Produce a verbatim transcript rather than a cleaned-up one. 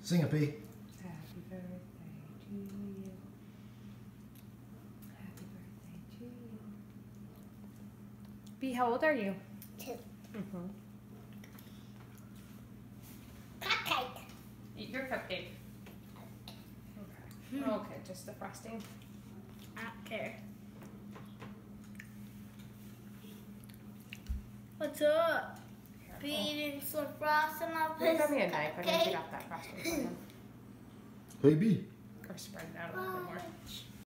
Sing it, P. Happy birthday to you. Happy birthday to you. B, how old are you? Two. Mm-hmm. Cupcake. Eat your cupcake. Okay. Okay, just the frosting. Okay. What's up? Eating some frosting off You his got me a knife. I need to cupcake. get off that frosting from him. Hey, B. Or spread it out a little bit more.